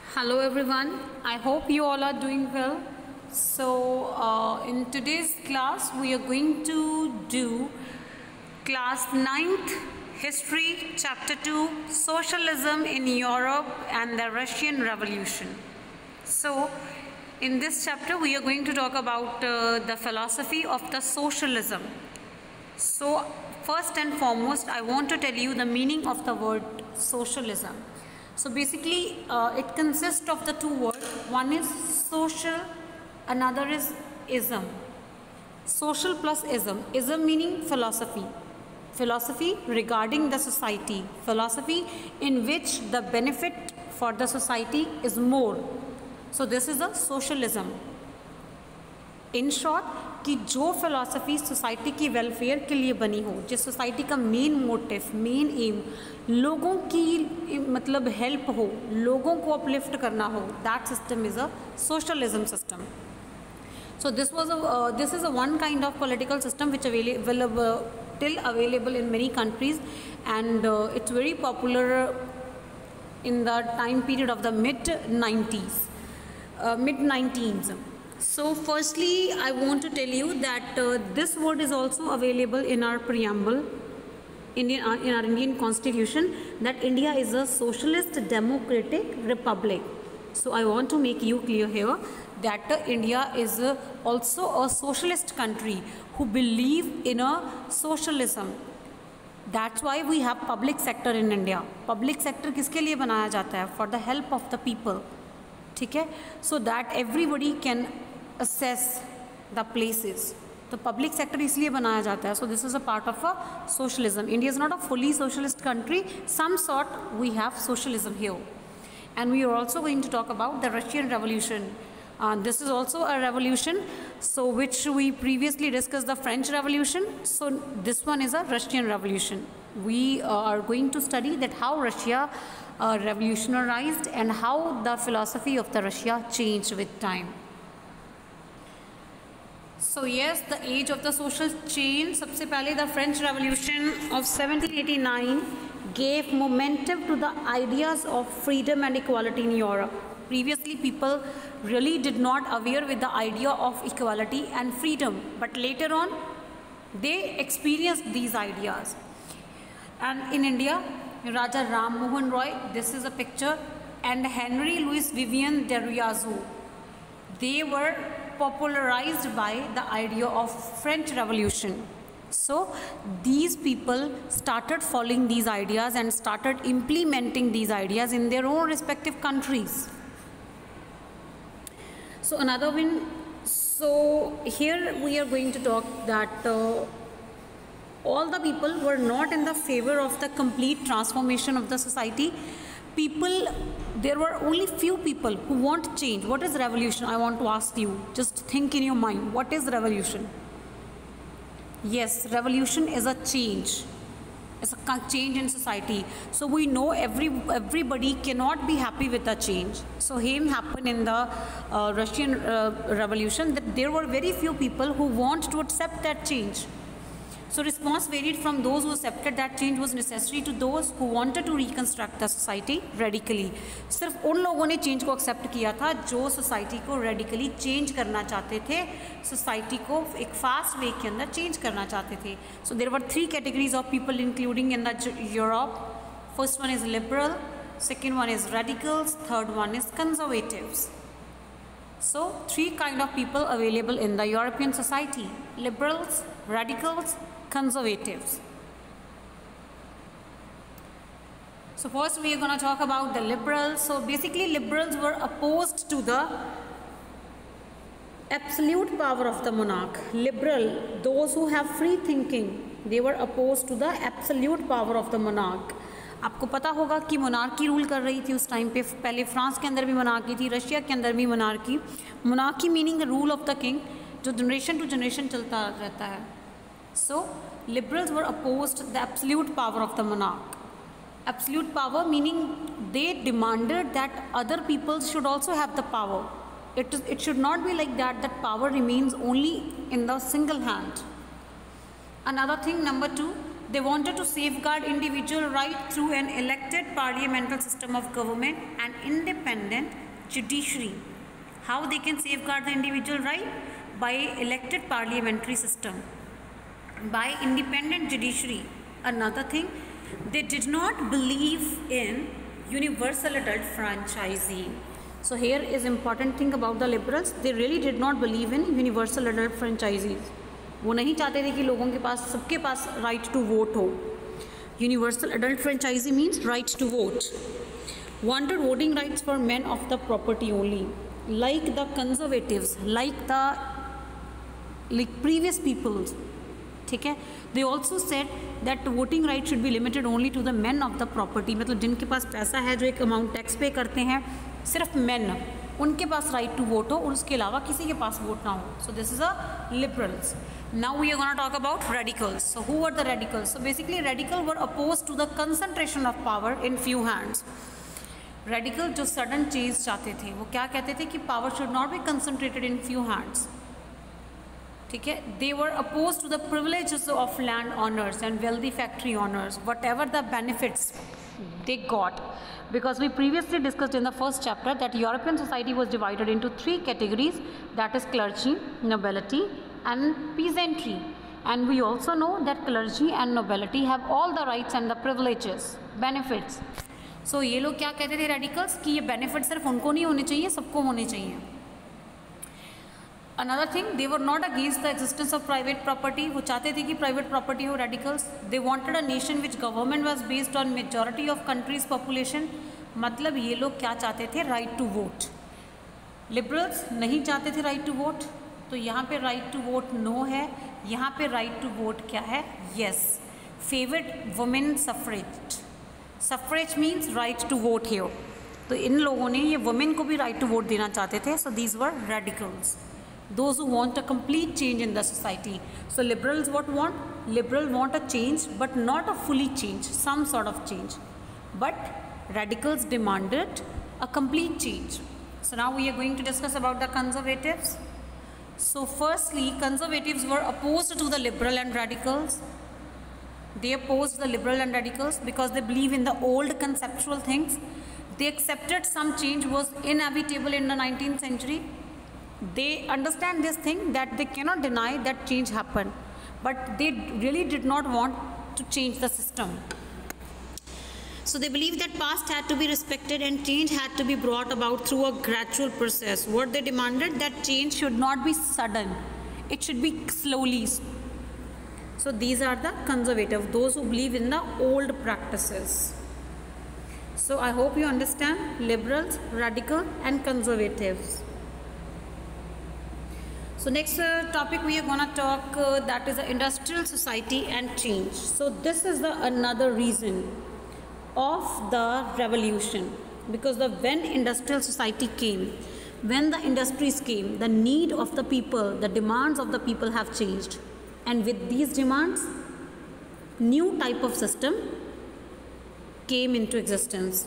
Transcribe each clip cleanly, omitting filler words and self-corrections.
Hello everyone, I hope you all are doing well. In today's class we are going to do class 9th History Chapter 2 Socialism in Europe and the Russian Revolution. So in this chapter we are going to talk about the philosophy of the socialism. So first and foremost I want to tell you the meaning of the word socialism. So basically it consists of the two words. One is social, another is ism. Social plus ism. Ism meaning philosophy. Philosophy regarding the society. Philosophy in which the benefit for the society is more. So this is a socialism. In short कि जो philosophy society की welfare के लिए बनी हो, जिस society का main motive, main M लोगों की मतलब हेल्प हो, लोगों को अपलिफ्ट करना हो, that system is a socialism system. So this is a one kind of political system which still available in many countries, and it's very popular in the time period of the mid-90s, mid-19s. So firstly I want to tell you that this word is also available in our preamble, in our Indian constitution, that India is a socialist democratic republic. So I want to make you clear here that India is also a socialist country who believe in a socialism. That's why we have public sector in India. Public sector किसके लिए बनाया जाता है? For the help of the people. ठीक है? So that everybody can assess the places. तो public sector इसलिए बनाया जाता है. So this is a part of a socialism. India is not a fully socialist country. Some sort we have socialism here. And we are also going to talk about the Russian Revolution. This is also a revolution, so which we previously discussed the French Revolution. So this one is a Russian Revolution. We are going to study that how Russia revolutionized and how the philosophy of the Russia changed with time. So yes, the age of the social change. सबसे पहले the French Revolution of 1789 gave momentum to the ideas of freedom and equality in Europe. Previously people really did not aware with the idea of equality and freedom, but later on they experienced these ideas. And in India, Raja Ram Mohan Roy, this is a picture, and Henry Louis Vivian de Riazu, they were popularized by the idea of French Revolution. So these people started following these ideas and started implementing these ideas in their own respective countries. So another one, so here we are going to talk that all the people were not in the favor of the complete transformation of the society. There were only few people who want change. What is revolution? I want to ask you, just think in your mind, what is revolution? Yes, revolution is a change. It's a change in society. So we know everybody cannot be happy with the change. So same happened in the Russian Revolution, that there were very few people who want to accept that change. So response varied from those who accepted that change was necessary to those who wanted to reconstruct the society radically. सिर्फ उन लोगों ने change को accept किया था जो society को radically change करना चाहते थे, सोसाइटी को एक फास्ट वे के अंदर चेंज करना चाहते थे. So there were three categories of people including in the Europe. First one is liberal, second one is radicals, third one is conservatives. So three kind of people available in the European society: liberals, radicals, conservatives. So first we are going to talk about the liberals. So basically liberals were opposed to the absolute power of the monarch. Liberal, those who have free thinking, they were opposed to the absolute power of the monarch. आपको पता होगा कि monarchy rule कर रही थी उस time पे. पहले फ्रांस के अंदर भी मोनार्की थी, रशिया के अंदर भी monarchy. Monarchy meaning rule of the king, जो जनरेशन टू जनरेशन चलता रहता है. So liberals were opposed to the absolute power of the monarch. Absolute power meaning they demanded that other people should also have the power. It should not be like that power remains only in the single hand. Another thing, number two, They wanted to safeguard individual right through an elected parliamentary system of government and independent judiciary. How they can safeguard the individual right? By elected parliamentary system, by independent judiciary. Another thing, they did not believe in universal adult franchising. So here is important thing about the liberals, they really did not believe in universal adult franchises. वो नहीं चाहते थे कि लोगों के पास, सबके पास राइट टू वोट हो. Universal adult franchise means right to vote. Wanted voting rights for man of the property only, like the conservatives, like previous peoples. ठीक है. They also said that voting right should be limited only to the man of the property. मतलब जिनके पास पैसा है, जो एक amount tax पे करते हैं, सिर्फ मैन, उनके पास राइट टू वोट हो और उसके अलावा किसी के पास वोट ना हो. So this is a liberals. Now we are going to talk about radicals. So who were the radicals? So basically radicals were opposed to the concentration of power in few hands. Radical जो sudden change चाहते थे, वो क्या कहते थे कि power should not be concentrated in few hands. ठीक है. They were opposed to the privileges of land owners and wealthy factory owners, whatever the benefits they got. Because we previously discussed in the first chapter that European society was divided into three categories, that is clergy, nobility and peasantry. And we also know that clergy and nobility have all the rights and the privileges, benefits. So ये लोग क्या कहते थे radicals कि ये benefits सिर्फ उनको नहीं होने चाहिए, सबको होने चाहिए. Another thing, they were not against the existence of private property. वो चाहते थे कि private property हो. radicals. They wanted a nation which government was based on majority of country's population. मतलब ये लोग क्या चाहते थे? right to vote. Liberals नहीं चाहते थे right to vote. तो यहाँ पे राइट टू वोट नो है, यहाँ पे राइट टू वोट क्या है? Yes. Favoured women suffrage. Suffrage means right to vote here. तो इन लोगों ने ये वुमेन को भी राइट टू वोट देना चाहते थे. So these were radicals, those who want a complete change in the society. So liberals what want? Liberal want a change but not a fully change, some sort of change. But radicals demanded a complete change. So now we are going to discuss about the conservatives. So firstly, conservatives were opposed to the liberal and radicals. They opposed the liberal and radicals because they believe in the old conceptual things. They accepted some change was inevitable in the 19th century. They understand this thing that they cannot deny that change happened, but they really did not want to change the system. So they believe that past had to be respected and change had to be brought about through a gradual process. What they demanded, that change should not be sudden, it should be slowly. So these are the conservative, those who believe in the old practices. So I hope you understand liberals, radical and conservatives. So next topic we are going to talk that is the industrial society and change. So this is the another reason of the revolution, because when industrial society came, when the industries came, the need of the people, the demands of the people have changed, and with these demands new type of system came into existence.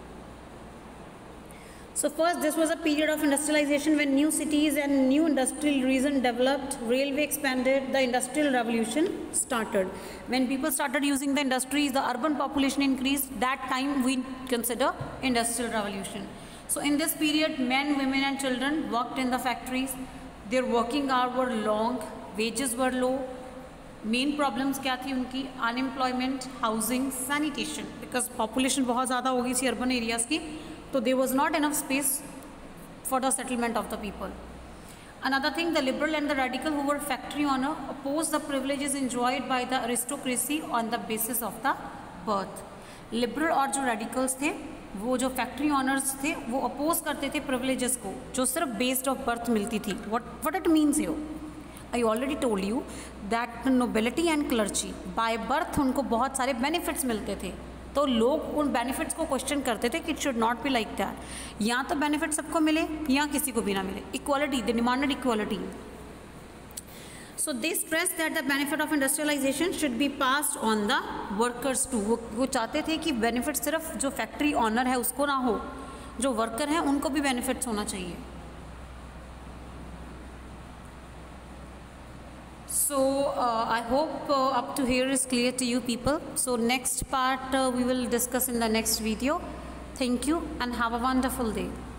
So first, this was a period of industrialization when new cities and new industrial region developed, railway expanded, the industrial revolution started. When people started using the industries, the urban population increased. That time we consider industrial revolution. So in this period, men, women and children worked in the factories. Their working hours were long, wages were low. Main problems क्या थी उनकी? Unemployment, housing, sanitation. Because population बहुत ज़्यादा हो गई थी urban areas की, so there was not enough space for the settlement of the people. Another thing, the liberal and the radical who were factory owner opposed the privileges enjoyed by the aristocracy on the basis of the birth. Liberal और जो radicals थे, वो जो factory owners थे, वो oppose करते थे privileges को, जो सिर्फ based of birth मिलती थी. What it means here? I already told you that nobility and clergy by birth उनको बहुत सारे benefits मिलते थे. तो लोग उन बेनिफिट्स को क्वेश्चन करते थे कि it should not be like that. यहाँ तो बेनिफिट सबको मिले, यहाँ किसी को भी ना मिले. Equality, they demanded equality. So they stress that the benefit of industrialisation should be passed on the workers too. वो चाहते थे कि बेनिफिट सिर्फ जो फैक्ट्री ऑनर है उसको ना हो, जो वर्कर हैं उनको भी बेनिफिट्स होना चाहिए. So I hope up to here is clear to you people. So next part we will discuss in the next video. Thank you and have a wonderful day.